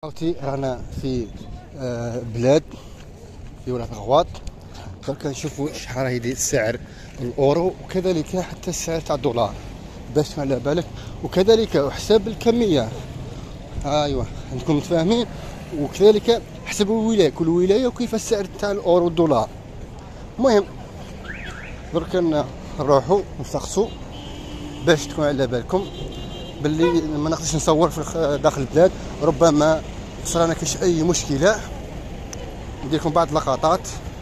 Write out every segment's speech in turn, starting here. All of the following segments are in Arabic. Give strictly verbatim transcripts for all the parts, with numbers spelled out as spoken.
خوتي رانا في آه، بلاد في ولاية الغواط. درك نشوفوا شحال هيدي سعر الاورو وكذلك حتى السعر تاع الدولار باش على بالك، وكذلك حساب الكميه. ايوه عندكم متفاهمين، وكذلك حسبوا الولايه كل ولايه وكيف السعر تاع الاورو والدولار. المهم درك نروحوا نسقسوا باش تكون على بالكم باللي ما نقدرش نصور في داخل البلاد، ربما صرانا كاش اي مشكله. ندير لكم بعض اللقطات،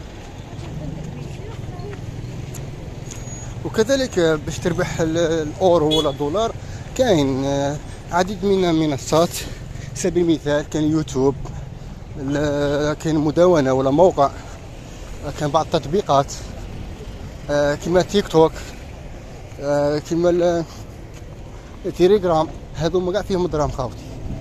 وكذلك باش تربح الاورو ولا الدولار كاين عديد من المنصات. سبيل المثال كاين يوتيوب، كاين مدونة ولا موقع، كاين بعض التطبيقات كيما تيك توك، كيما التليجرام. هذوما كاع فيهم دراهم خاوتي،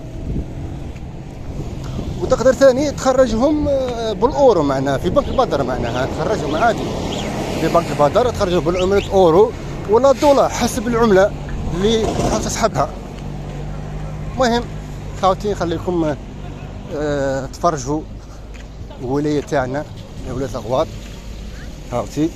وتقدر ثاني تخرجهم بالاورو معناها في بنك البدر، معناها تخرجهم عادي في بنك البدر، تخرجهم بالعملة اورو ولا الدولار حسب العملة اللي تحاول تسحبها. المهم خاوتي نخليكم أه تفرجوا الولاية تاعنا ولاية الغواط خاوتي.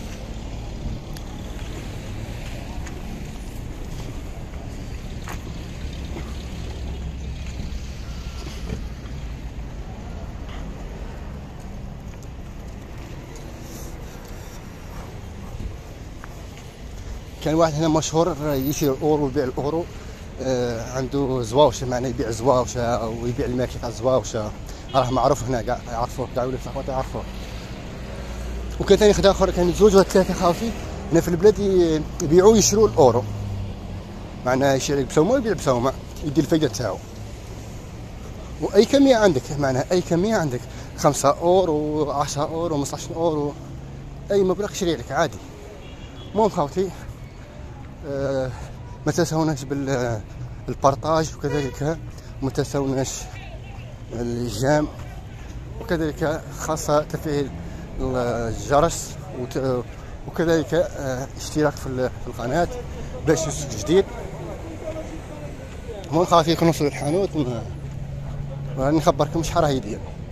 كان واحد هنا مشهور يشري الاورو ويبيع الاورو، آه عنده زواوشه، معناه يبيع زواوشه ويبيع الماكله تاع الزواوشه، راه معروف هنا كاع يعرفوه، كاع ولاد الخوات يعرفوه. وكان ثاني خدا اخر، كان زوج ولا ثلاثه خاوتي هنا في البلاد يبيعوا ويشروا الاورو، معناه يشري بسومه ويبيع بسومه، يدي الفايده تاعو. واي كميه عندك، معناها اي كميه عندك خمسة اورو عشرة اورو خمسطاش اورو، اي مبلغ يشري لك عادي. المهم خاوتي آه ما تنسوناش بالبارطاج، وكذلك ما تنسوناش الجام، وكذلك خاصة تفعيل الجرس، وكذلك آه اشتراك في القناة باش يوصلك جديد. المهم خاوتي كنوصلوا للحانوت وراني نخبركم شحال راهي يدير.